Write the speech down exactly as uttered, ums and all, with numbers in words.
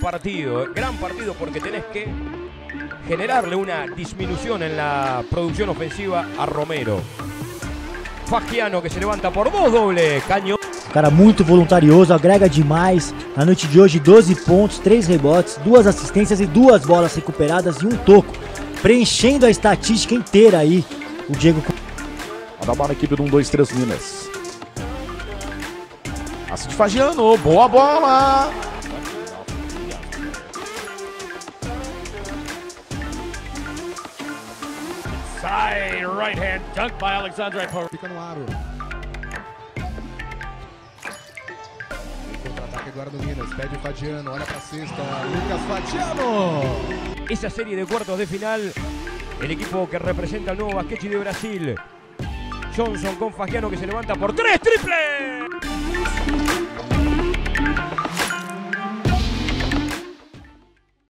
partido, gran partido porque tenés que generarle una disminución en la producción ofensiva a Romero. Fagiano que se levanta por dos, doble, Canho. Cara muito voluntarioso, agrega demais. Na noite de hoje, doze pontos, três rebotes, duas assistências e duas bolas recuperadas e um toco. Preenchendo a estatística inteira aí, o Diego. Manda bola na equipe do um, dois, três Minas. Passe de Fagiano, boa bola! Side right hand dunk by Alexandre Paul. Fica no aro. Contra-ataque agora do Minas. Pede o Fagiano, olha pra cesta. Lucas Fagiano. Esa serie de cuartos de final, el equipo que representa al nuevo Basquete de Brasil. Johnson con Fagiano que se levanta por tres, triple.